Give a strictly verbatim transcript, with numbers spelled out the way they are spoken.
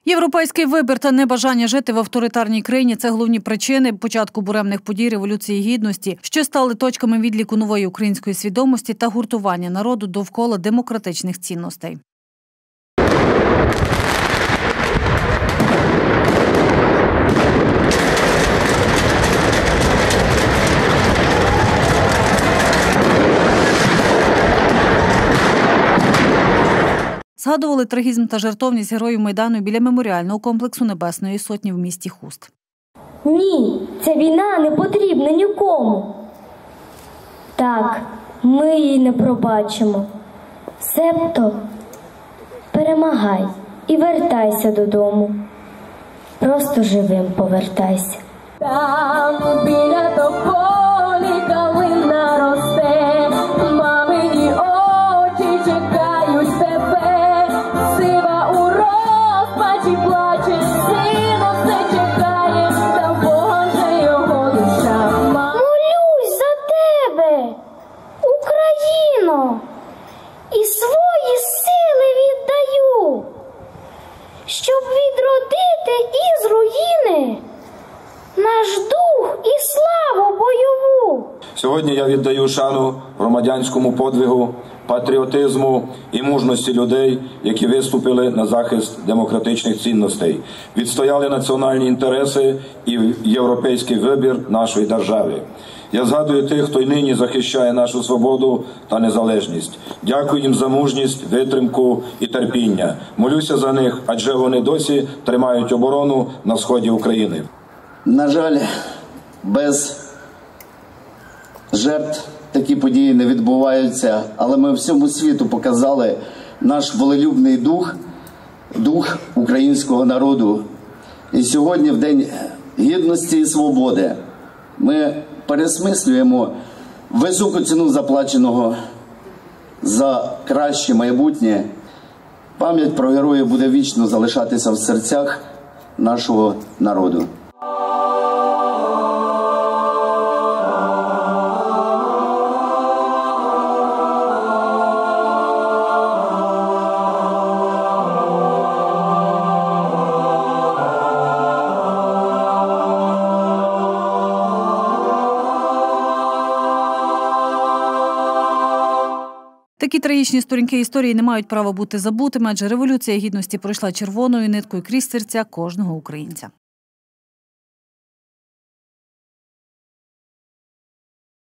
Європейський вибір та небажання жити в авторитарній країні – це головні причини початку буремних подій Революції Гідності, що стали точками відліку нової української свідомості та гуртування народу довкола демократичних цінностей. Згадували трагізм та жертовність героїв Майдану біля меморіального комплексу Небесної Сотні в місті Хуст. Ні, ця війна не потрібна нікому. Так, ми її не пробачимо. Себто перемагай і вертайся додому. Просто живим повертайся. Там біля тополі калина росте, мамині очі чекають тебе. Сива у розпачі плаче, сина все чекає, та Бога же його душа. Молюсь за тебе, Україно, і свої сили віддаю, щоб відродити із руїни наш дух і славу бойову. Сьогодні я віддаю шану громадянському подвигу, патріотизму і мужності людей, які виступили на захист демократичних цінностей, відстояли національні інтереси і європейський вибір нашої держави. Я згадую тих, хто й нині захищає нашу свободу та незалежність. Дякую їм за мужність, витримку і терпіння. Молюся за них, адже вони досі тримають оборону на сході України. На жаль, без жертв такі події не відбуваються, але ми всьому світу показали наш волелюбний дух, дух українського народу. І сьогодні, в День Гідності і Свободи, ми пересмислюємо високу ціну заплаченого за краще майбутнє. Пам'ять про героїв буде вічно залишатися в серцях нашого народу. Такі трагічні сторінки історії не мають права бути забутими, адже Революція Гідності пройшла червоною ниткою крізь серця кожного українця.